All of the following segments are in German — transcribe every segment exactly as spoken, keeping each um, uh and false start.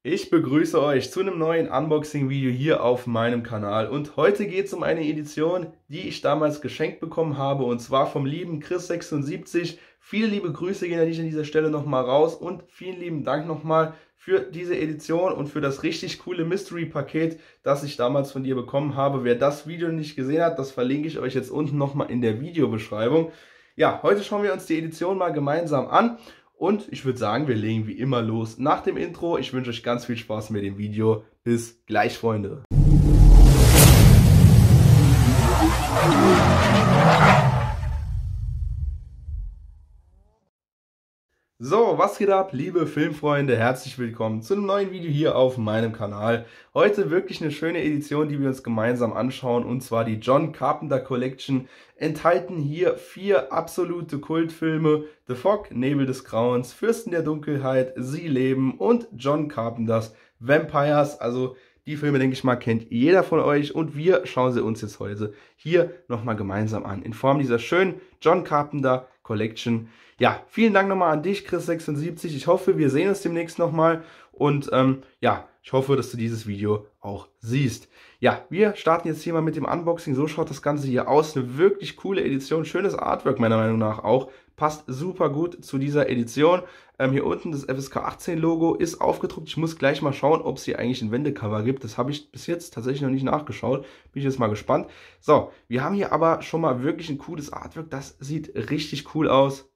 Ich begrüße euch zu einem neuen Unboxing-Video hier auf meinem Kanal und heute geht es um eine Edition, die ich damals geschenkt bekommen habe und zwar vom lieben Chris sechsundsiebzig. Viele liebe Grüße gehen an dich an dieser Stelle nochmal raus und vielen lieben Dank nochmal für diese Edition und für das richtig coole Mystery-Paket, das ich damals von dir bekommen habe. Wer das Video nicht gesehen hat, das verlinke ich euch jetzt unten nochmal in der Videobeschreibung. Ja, heute schauen wir uns die Edition mal gemeinsam an. Und ich würde sagen, wir legen wie immer los nach dem Intro. Ich wünsche euch ganz viel Spaß mit dem Video. Bis gleich, Freunde. So, was geht ab, liebe Filmfreunde? Herzlich willkommen zu einem neuen Video hier auf meinem Kanal. Heute wirklich eine schöne Edition, die wir uns gemeinsam anschauen, und zwar die John Carpenter Collection. Enthalten hier vier absolute Kultfilme: The Fog, Nebel des Grauens, Fürsten der Dunkelheit, Sie leben und John Carpenters Vampires. Also die Filme, denke ich mal, kennt jeder von euch und wir schauen sie uns jetzt heute hier nochmal gemeinsam an, in Form dieser schönen John Carpenter Collection. Ja, vielen Dank nochmal an dich, Chris sechsundsiebzig. Ich hoffe, wir sehen uns demnächst nochmal und ähm, ja, ich hoffe, dass du dieses Video auch siehst. Ja, wir starten jetzt hier mal mit dem Unboxing. So schaut das Ganze hier aus. Eine wirklich coole Edition, schönes Artwork meiner Meinung nach auch. Passt super gut zu dieser Edition. Ähm, hier unten das F S K achtzehn Logo ist aufgedruckt. Ich muss gleich mal schauen, ob es hier eigentlich ein Wendecover gibt. Das habe ich bis jetzt tatsächlich noch nicht nachgeschaut. Bin ich jetzt mal gespannt. So, wir haben hier aber schon mal wirklich ein cooles Artwork. Das sieht richtig cool aus.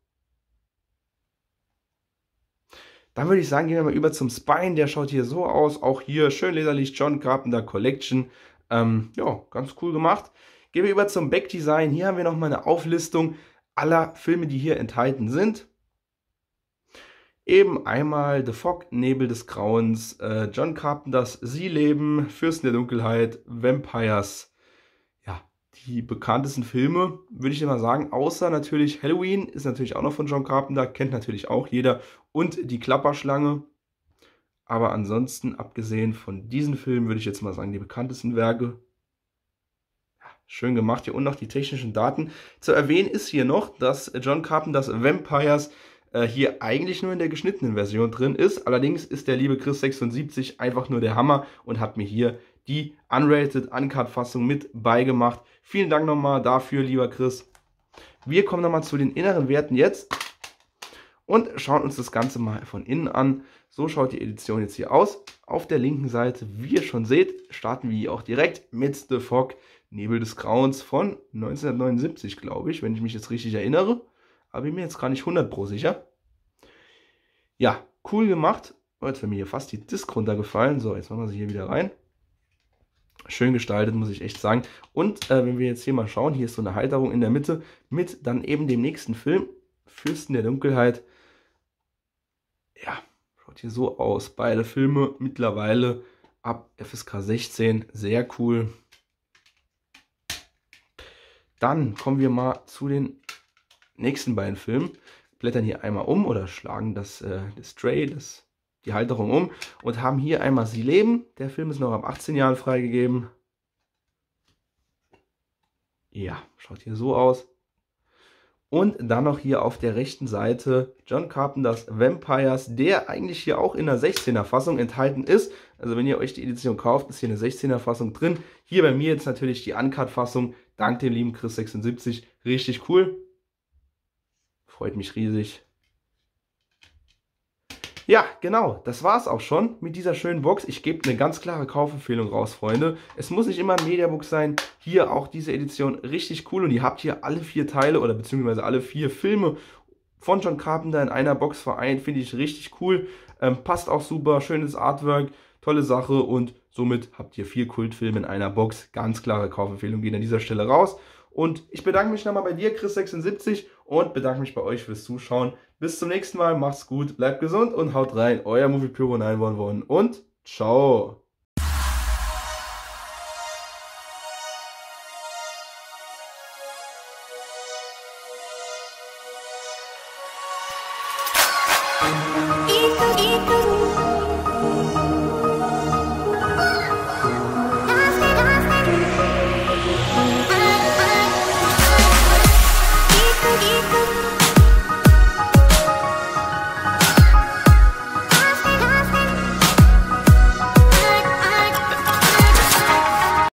Dann würde ich sagen, gehen wir mal über zum Spine. Der schaut hier so aus. Auch hier schön leserlich John Carpenter Collection. Ähm, ja, ganz cool gemacht. Gehen wir über zum Backdesign. Hier haben wir nochmal eine Auflistung aller Filme, die hier enthalten sind. Eben einmal The Fog, Nebel des Grauens, äh, John Carpenters Sie leben, Fürsten der Dunkelheit, Vampires. Ja, die bekanntesten Filme, würde ich immer sagen, außer natürlich Halloween, ist natürlich auch noch von John Carpenter, kennt natürlich auch jeder, und die Klapperschlange. Aber ansonsten, abgesehen von diesen Filmen, würde ich jetzt mal sagen, die bekanntesten Werke. Ja, schön gemacht hier, und noch die technischen Daten. Zu erwähnen ist hier noch, dass John Carpenters Vampires äh, hier eigentlich nur in der geschnittenen Version drin ist. Allerdings ist der liebe Chris sechsundsiebzig einfach nur der Hammer und hat mir hier die Unrated Uncut-Fassung mit beigemacht. Vielen Dank nochmal dafür, lieber Chris. Wir kommen nochmal zu den inneren Werten jetzt und schauen uns das Ganze mal von innen an. So schaut die Edition jetzt hier aus. Auf der linken Seite, wie ihr schon seht, starten wir hier auch direkt mit The Fog, Nebel des Grauens von neunzehnhundertneunundsiebzig, glaube ich, wenn ich mich jetzt richtig erinnere. Aber bin mir jetzt gar nicht hundert Pro sicher. Ja, cool gemacht. Oh, jetzt wäre mir hier fast die Disc runtergefallen. So, jetzt machen wir sie hier wieder rein. Schön gestaltet, muss ich echt sagen. Und äh, wenn wir jetzt hier mal schauen, hier ist so eine Halterung in der Mitte mit dann eben dem nächsten Film, Fürsten der Dunkelheit. Ja, schaut hier so aus. Beide Filme mittlerweile ab F S K sechzehn. Sehr cool. Dann kommen wir mal zu den nächsten beiden Filmen. Blättern hier einmal um oder schlagen das, äh, das Tray, das, die Halterung um und haben hier einmal Sie leben. Der Film ist noch ab achtzehn Jahren freigegeben. Ja, schaut hier so aus. Und dann noch hier auf der rechten Seite John Carpenters Vampires, der eigentlich hier auch in der sechzehner Fassung enthalten ist. Also wenn ihr euch die Edition kauft, ist hier eine sechzehner Fassung drin. Hier bei mir jetzt natürlich die Uncut-Fassung, dank dem lieben Chris sechsundsiebzig. Richtig cool. Freut mich riesig. Ja, genau, das war es auch schon mit dieser schönen Box. Ich gebe eine ganz klare Kaufempfehlung raus, Freunde. Es muss nicht immer ein Mediabook sein. Hier auch diese Edition richtig cool und ihr habt hier alle vier Teile oder beziehungsweise alle vier Filme von John Carpenter in einer Box vereint. Finde ich richtig cool. Ähm, passt auch super, schönes Artwork, tolle Sache und somit habt ihr vier Kultfilme in einer Box. Ganz klare Kaufempfehlung geht an dieser Stelle raus. Und ich bedanke mich nochmal bei dir, Chris sechsundsiebzig, und bedanke mich bei euch fürs Zuschauen. Bis zum nächsten Mal, macht's gut, bleibt gesund und haut rein. Euer Movie Pyro neun eins eins und ciao.